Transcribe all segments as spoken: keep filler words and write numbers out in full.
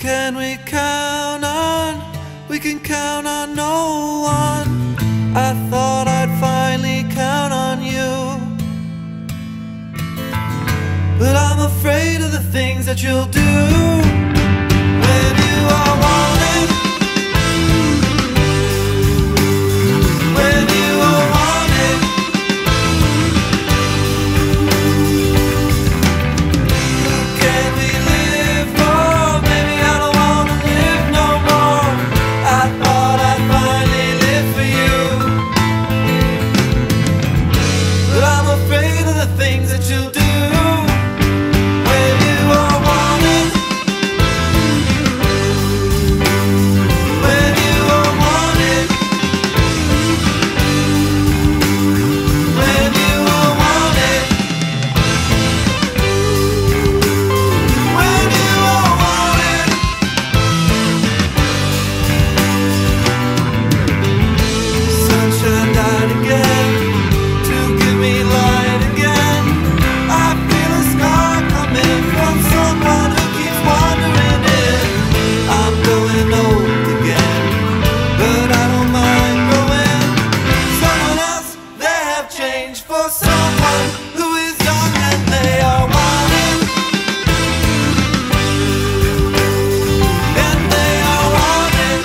can we count on? We can count on no one. I thought I'd finally count on you, but I'm afraid of the things that you'll do when you are wanted. When you are wanted. Who can we live for? Maybe I don't wanna live no more. I thought I'd finally live for you, but I'm afraid of the things that you'll do. For someone who is young and they are wanted, and they are wanted,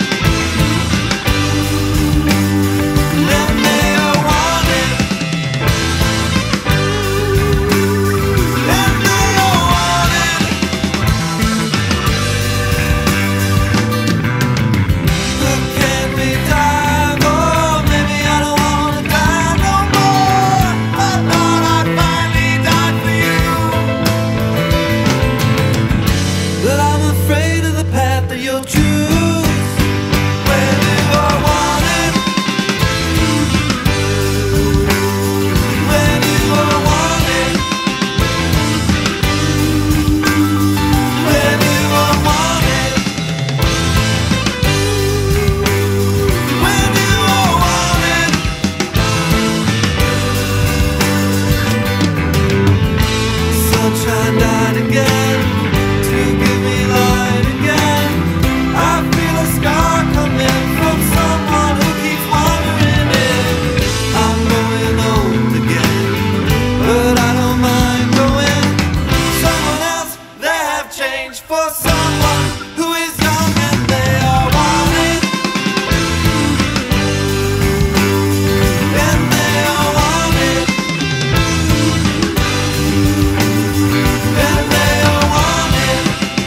and they are wanted, and they are wanted. Who can we die for? Maybe I don't wanna die no more. I thought I'd finally died for you, but I'm afraid of the path that you'll choose when you are wanted. When you are wanted. When you are wanted. When you are wanted. Sunshine died again to give me light again. I feel a scar coming from someone who keeps wandering in. I'm growing old again, but I don't mind going. Someone else, they have changed for someone who is young and they are wanted, and they are wanted, and they are wanted,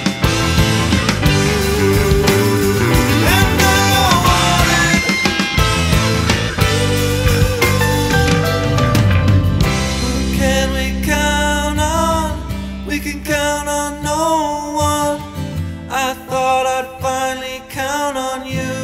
and they are wanted. Who can we count on? We can count on no one. I thought I'd finally count on you.